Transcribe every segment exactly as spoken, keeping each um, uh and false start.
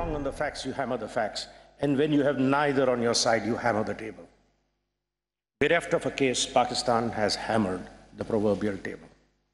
wrong on the facts, you hammer the facts. And when you have neither on your side, you hammer the table. Bereft of a case, Pakistan has hammered the proverbial table.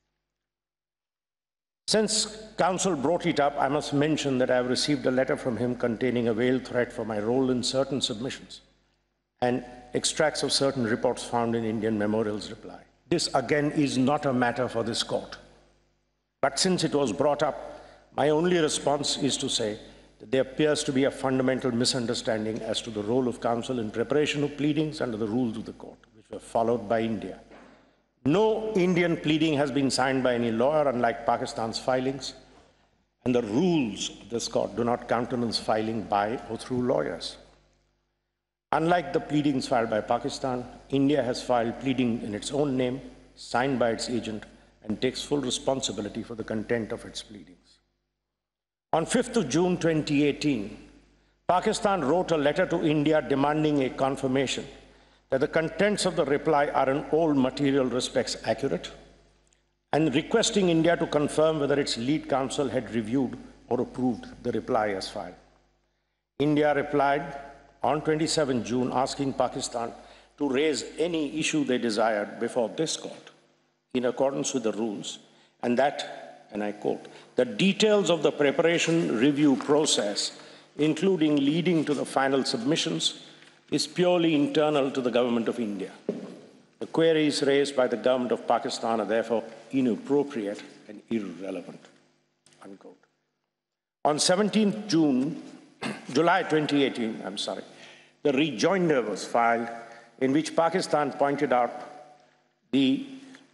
Since Counsel brought it up, I must mention that I have received a letter from him containing a veiled threat for my role in certain submissions and extracts of certain reports found in Indian Memorial's reply. This, again, is not a matter for this court. But since it was brought up, my only response is to say that there appears to be a fundamental misunderstanding as to the role of counsel in preparation of pleadings under the rules of the court, which were followed by India. No Indian pleading has been signed by any lawyer, unlike Pakistan's filings, and the rules of this court do not countenance filing by or through lawyers. Unlike the pleadings filed by Pakistan, India has filed pleading in its own name, signed by its agent, and takes full responsibility for the content of its pleadings. On fifth of June twenty eighteen, Pakistan wrote a letter to India demanding a confirmation that the contents of the reply are in all material respects accurate, and requesting India to confirm whether its lead counsel had reviewed or approved the reply as filed. India replied on twenty-seventh of June asking Pakistan to raise any issue they desired before this court in accordance with the rules, and that, and I quote, the details of the preparation review process, including leading to the final submissions, is purely internal to the government of India. The queries raised by the government of Pakistan are therefore inappropriate and irrelevant, unquote. On seventeenth of June, July twenty eighteen, I'm sorry, the rejoinder was filed in which Pakistan pointed out the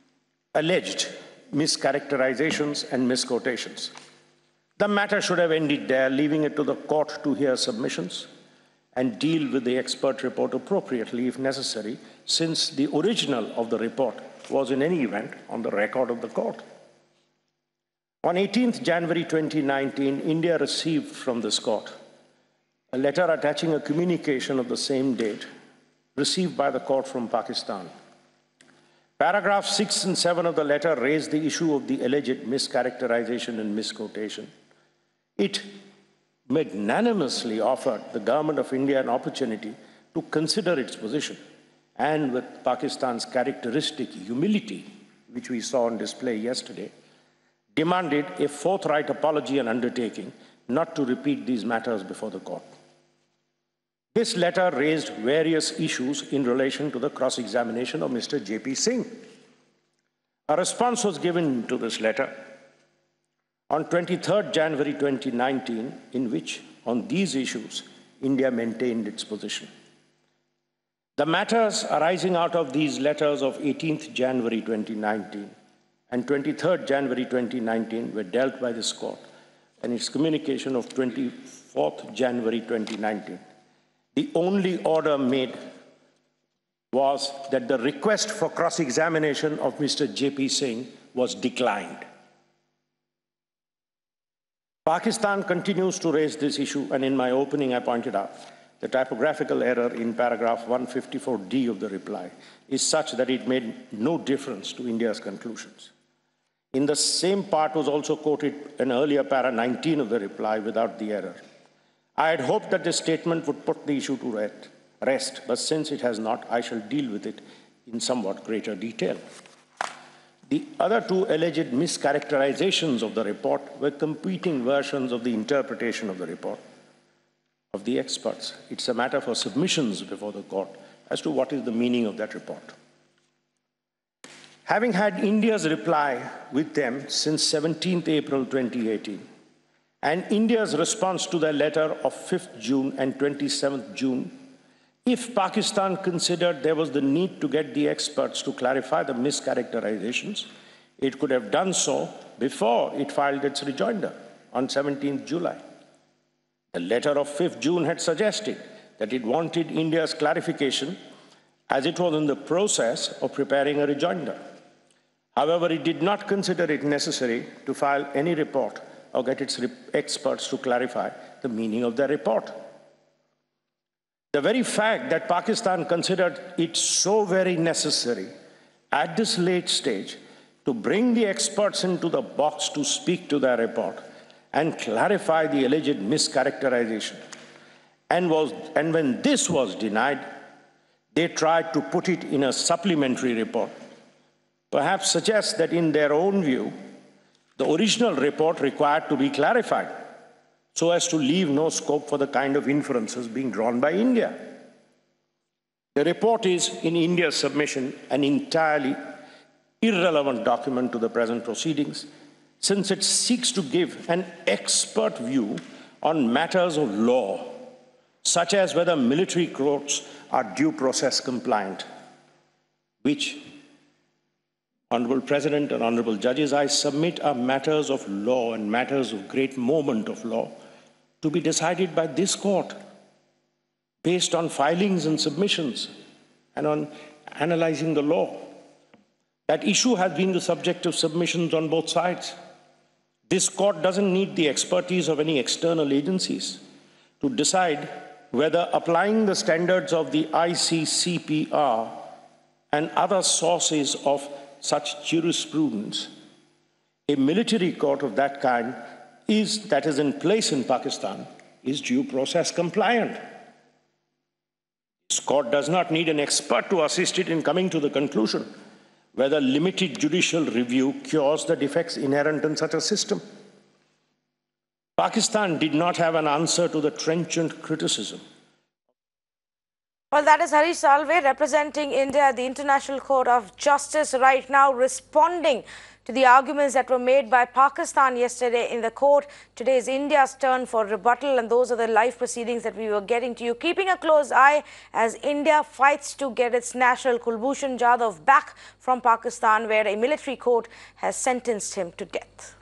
alleged mischaracterizations and misquotations. The matter should have ended there, leaving it to the court to hear submissions and deal with the expert report appropriately if necessary, since the original of the report was in any event on the record of the court. On eighteenth of January twenty nineteen, India received from this court a letter attaching a communication of the same date received by the court from Pakistan. Paragraphs six and seven of the letter raised the issue of the alleged mischaracterization and misquotation. It magnanimously offered the government of India an opportunity to consider its position, and with Pakistan's characteristic humility, which we saw on display yesterday, demanded a forthright apology and undertaking not to repeat these matters before the court. This letter raised various issues in relation to the cross-examination of Mister J P Singh. A response was given to this letter on twenty-third of January twenty nineteen, in which, on these issues, India maintained its position. The matters arising out of these letters of eighteenth of January twenty nineteen and twenty-third of January twenty nineteen were dealt by this court in its communication of twenty-fourth of January twenty nineteen. The only order made was that the request for cross-examination of Mister J P Singh was declined. Pakistan continues to raise this issue, and in my opening I pointed out the typographical error in paragraph one fifty-four D of the reply is such that it made no difference to India's conclusions. In the same part was also quoted an earlier para nineteen of the reply without the error. I had hoped that this statement would put the issue to rest, but since it has not, I shall deal with it in somewhat greater detail. The other two alleged mischaracterizations of the report were competing versions of the interpretation of the report of the experts. It's a matter for submissions before the court as to what is the meaning of that report. Having had India's reply with them since seventeenth of April twenty eighteen, and India's response to their letter of fifth of June and twenty-seventh of June, if Pakistan considered there was the need to get the experts to clarify the mischaracterizations, it could have done so before it filed its rejoinder on seventeenth of July. The letter of fifth of June had suggested that it wanted India's clarification as it was in the process of preparing a rejoinder. However, it did not consider it necessary to file any report or get its experts to clarify the meaning of their report. The very fact that Pakistan considered it so very necessary at this late stage to bring the experts into the box to speak to their report and clarify the alleged mischaracterization. And, was, and when this was denied, they tried to put it in a supplementary report. Perhaps suggests that in their own view, the original report required to be clarified so as to leave no scope for the kind of inferences being drawn by India. The report is, in India's submission, an entirely irrelevant document to the present proceedings, since it seeks to give an expert view on matters of law, such as whether military courts are due process compliant, which, Honorable President and Honorable Judges, I submit are matters of law and matters of great moment of law to be decided by this court based on filings and submissions and on analyzing the law. That issue has been the subject of submissions on both sides. This court doesn't need the expertise of any external agencies to decide whether applying the standards of the I C C P R and other sources of such jurisprudence, a military court of that kind is, that is in place in Pakistan, is due process compliant. This court does not need an expert to assist it in coming to the conclusion whether limited judicial review cures the defects inherent in such a system. Pakistan did not have an answer to the trenchant criticism. Well, that is Harish Salve representing India at the International Court of Justice right now, responding to the arguments that were made by Pakistan yesterday in the court. Today is India's turn for rebuttal, and those are the live proceedings that we were getting to you. Keeping a close eye as India fights to get its national Kulbhushan Jadhav back from Pakistan, where a military court has sentenced him to death.